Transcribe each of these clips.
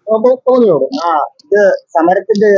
തോന്നിയോളൂ. ഇത് സമരത്തിന്റെ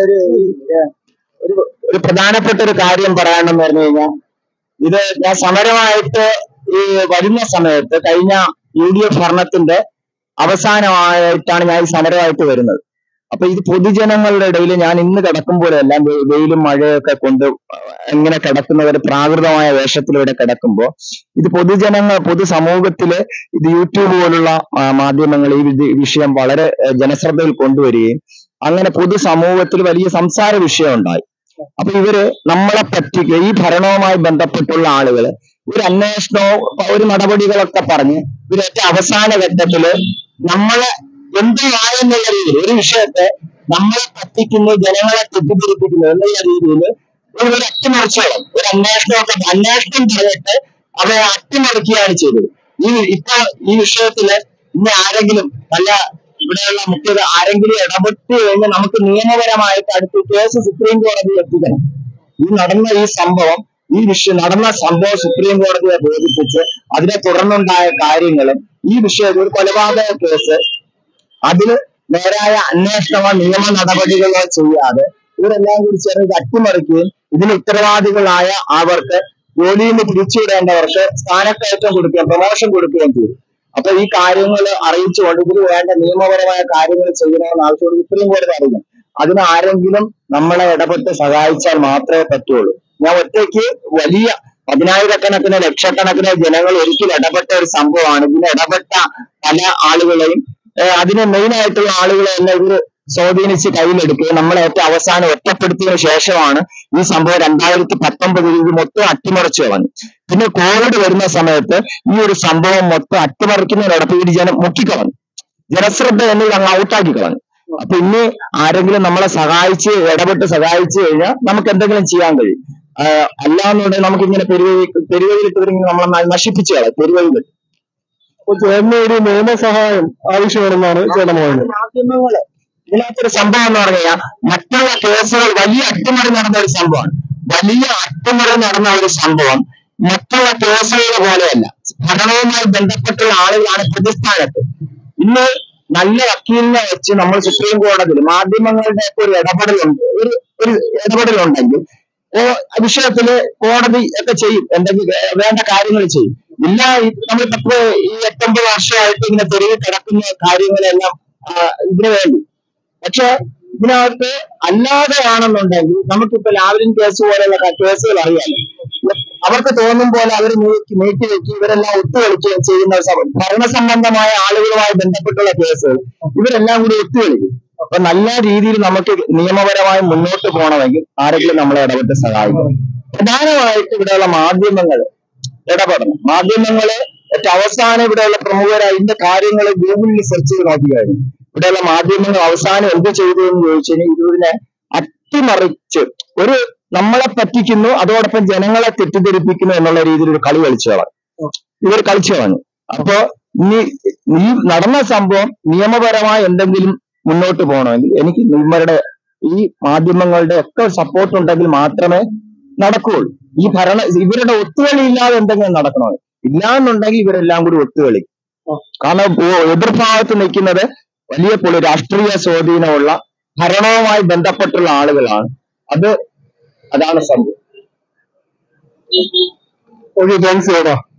ഒരു ഒരു പ്രധാനപ്പെട്ട ഒരു കാര്യം പറയാനെന്ന് പറഞ്ഞു കഴിഞ്ഞാൽ, ഇത് ഞാൻ സമരമായിട്ട് ഈ വരുന്ന സമയത്ത് കഴിഞ്ഞ UDF ഭരണത്തിന്റെ അവസാനമായിട്ടാണ് ഞാൻ ഈ സമരമായിട്ട് വരുന്നത്. അപ്പൊ ഇത് പൊതുജനങ്ങളുടെ ഇടയിൽ ഞാൻ ഇന്ന് കിടക്കുമ്പോഴെല്ലാം വെയിലും മഴയൊക്കെ കൊണ്ട് ഇങ്ങനെ കിടക്കുന്നവര് പ്രാകൃതമായ വേഷത്തിലൂടെ കിടക്കുമ്പോൾ ഇത് പൊതുസമൂഹത്തില് ഇത് യൂട്യൂബ് പോലുള്ള മാധ്യമങ്ങൾ ഈ വിഷയം വളരെ ജനശ്രദ്ധയിൽ കൊണ്ടുവരികയും അങ്ങനെ പൊതുസമൂഹത്തിൽ വലിയ സംസാര വിഷയം ഉണ്ടായി. അപ്പൊ ഇവര് നമ്മളെ പറ്റിക്ക് ഈ ഭരണവുമായി ബന്ധപ്പെട്ടുള്ള ആളുകള് ഒരു അന്വേഷണവും ഒരു നടപടികളൊക്കെ പറഞ്ഞ് ഇവരേറ്റവും അവസാന ഘട്ടത്തില് നമ്മളെ എന്തുവായെന്നുള്ള രീതിയിൽ ഒരു വിഷയത്തെ നമ്മളെ പറ്റിക്കുന്നു, ജനങ്ങളെ തെറ്റിദ്ധരിപ്പിക്കുന്നു എന്നുള്ള രീതിയിൽ ഒരു അട്ടിമറിച്ചോളം ഒരു അന്വേഷണം പറഞ്ഞിട്ട് അവരെ അട്ടിമറിക്കുകയാണ് ചെയ്തത്. ഈ വിഷയത്തില് ഇന്ന് ആരെങ്കിലും ഇവിടെയുള്ള മുഖ്യത ആരെങ്കിലും ഇടപെട്ട് കഴിഞ്ഞാൽ നമുക്ക് നിയമപരമായിട്ട് അടുത്ത് കേസ് സുപ്രീം കോടതിയിൽ എത്തിക്കണം. നടന്ന സംഭവം സുപ്രീം കോടതിയെ ബോധിപ്പിച്ച് അതിനെ തുടർന്നുണ്ടായ കാര്യങ്ങളും ഈ വിഷയത്തിൽ ഒരു കൊലപാതക കേസ് അതിന് നേരായ അന്വേഷണമോ നിയമ നടപടികളോ ചെയ്യാതെ ഇവരെല്ലാം കൂടി ചേർന്ന് അട്ടിമറിക്കുകയും ഇതിന് ഉത്തരവാദികളായ അവർക്ക് ജോലിയിൽ നിന്ന് പിരിച്ചുവിടേണ്ടവർക്ക് സ്ഥാനക്കയറ്റം കൊടുക്കുകയും പ്രമോഷൻ കൊടുക്കുകയും ചെയ്തു. അപ്പൊ ഈ കാര്യങ്ങൾ അറിയിച്ചുകൊണ്ട് ഇതിന് വേണ്ട നിയമപരമായ കാര്യങ്ങൾ ചെയ്യണമെന്ന് ആവശ്യത്തോട് സുപ്രീം കോടതി അറിയിക്കണം. അതിന് ആരെങ്കിലും നമ്മളെ ഇടപെട്ട് സഹായിച്ചാൽ മാത്രമേ പറ്റുള്ളൂ. ഞാൻ ഒറ്റയ്ക്ക് വലിയ 10,000-കണക്കിന് ലക്ഷക്കണക്കിന് ജനങ്ങൾ ഒരിക്കലും ഇടപെട്ട ഒരു സംഭവമാണ്. ഇതിന് ഇടപെട്ട പല ആളുകളെയും അതിന് മെയിൻ ആയിട്ടുള്ള ആളുകളെ എല്ലാം ഇവര് സ്വാധീനിച്ച് കയ്യിലെടുക്കുകയും നമ്മളെ ഏറ്റവും അവസാനം ഒറ്റപ്പെടുത്തിയതിനു ശേഷമാണ് ഈ സംഭവം 2019 ഇത് മൊത്തം അട്ടിമറിച്ചു കളഞ്ഞു. പിന്നെ കോവിഡ് വരുന്ന സമയത്ത് ഈ ഒരു സംഭവം മൊത്തം അട്ടിമറിക്കുന്നതിനോടൊപ്പം ഇവര് മുക്കിക്കളഞ്ഞു, ജനശ്രദ്ധ എന്നിവർ അങ്ങ് ഔട്ടാക്കി കളഞ്ഞു. അപ്പൊ ഇനി ആരെങ്കിലും നമ്മളെ ഇടപെട്ട് സഹായിച്ചു കഴിഞ്ഞാൽ നമുക്ക് എന്തെങ്കിലും ചെയ്യാൻ കഴിയും. അല്ലാന്നുണ്ടെങ്കിൽ നമുക്ക് ഇങ്ങനെ പെരുവഴിയിലിട്ട് നമ്മളെ നശിപ്പിച്ചു കളയാം. പെരുവഴിയിൽ ചേർന്ന ഒരു നിയമസഹായം ആവശ്യമാണെന്നാണ് ചേട്ടൻ മാധ്യമങ്ങള് ഇതിനകത്തൊരു സംഭവം എന്ന് പറഞ്ഞു കഴിഞ്ഞാൽ മറ്റുള്ള കേസുകൾ വലിയ അട്ടിമറി നടന്ന ഒരു സംഭവം മറ്റുള്ള കേസുകളെ പോലെയല്ല. ഭരണവുമായി ബന്ധപ്പെട്ടുള്ള ആളുകളാണ് പ്രതിസ്ഥാനത്ത്. ഇന്ന് നല്ല വക്കീലിനെ വെച്ച് നമ്മൾ സുപ്രീം കോടതിയിൽ മാധ്യമങ്ങളുടെ ഒരു ഇടപെടലുണ്ടെങ്കിൽ വിഷയത്തില് കോടതി ഒക്കെ ചെയ്യും, എന്തെങ്കിലും വേണ്ട കാര്യങ്ങൾ ചെയ്യും. ഇല്ല നമ്മളിപ്പോ ഈ 8-9 വർഷമായിട്ട് ഇങ്ങനെ തെരുവിൽ കിടക്കുന്ന കാര്യങ്ങളെല്ലാം ഇതിനു വേണ്ടി. പക്ഷെ ഇതിനകത്ത് അല്ലാതെയാണെന്നുണ്ടെങ്കിൽ നമുക്കിപ്പോ ലാവ്ലിൻ കേസ് പോലെയുള്ള കേസുകൾ അറിയാമല്ലോ. അവർക്ക് തോന്നും പോലെ അവർ നീട്ടിവെക്കി ഇവരെല്ലാം ഒത്തുകളിക്കുകയും ചെയ്യുന്ന ഭരണസംബന്ധമായ ആളുകളുമായി ബന്ധപ്പെട്ടുള്ള കേസുകൾ ഇവരെല്ലാം കൂടി ഒത്തുകളിക്കും. അപ്പൊ നല്ല രീതിയിൽ നമുക്ക് നിയമപരമായി മുന്നോട്ട് പോകണമെങ്കിൽ ആരെങ്കിലും നമ്മളെ ഇടപെട്ട് സഹായിക്കണം. പ്രധാനമായിട്ട് ഇവിടെയുള്ള മാധ്യമങ്ങൾ ഇടപെടണം. മാധ്യമങ്ങള് ഏറ്റവും അവസാനം ഇവിടെയുള്ള പ്രമുഖരായ ഇതിന്റെ കാര്യങ്ങൾ ഗൂഗിളിൽ സെർച്ച് ചെയ്ത് നോക്കി കഴിഞ്ഞു. ഇവിടെയുള്ള മാധ്യമങ്ങൾ അവസാനം എന്ത് ചെയ്തു എന്ന് ചോദിച്ചു കഴിഞ്ഞാൽ ഇതിനെ അട്ടിമറിച്ച് നമ്മളെ പറ്റിക്കുന്നു, അതോടൊപ്പം ജനങ്ങളെ തെറ്റിദ്ധരിപ്പിക്കുന്നു എന്നുള്ള രീതിയിൽ ഒരു കളി ഇവർ കളിച്ചു കളഞ്ഞു. അപ്പൊ ഈ നടന്ന സംഭവം നിയമപരമായി എന്തെങ്കിലും മുന്നോട്ട് പോകണമെങ്കിൽ എനിക്ക് ഈ മാധ്യമങ്ങളുടെ ഒക്കെ സപ്പോർട്ട് ഉണ്ടെങ്കിൽ മാത്രമേ നടക്കുകയുള്ളൂ. ഇവരുടെ ഒത്തുകളി ഇല്ലാതെ എന്തെങ്കിലും നടക്കണോ? ഇല്ലാന്നുണ്ടെങ്കിൽ ഇവരെല്ലാം കൂടി ഒത്തുകളി. കാരണം എതിർഭാഗത്ത് നിൽക്കുന്നത് വലിയ രാഷ്ട്രീയ സ്വാധീനമുള്ള ഭരണവുമായി ബന്ധപ്പെട്ടുള്ള ആളുകളാണ്. അതാണ് സംഭവം.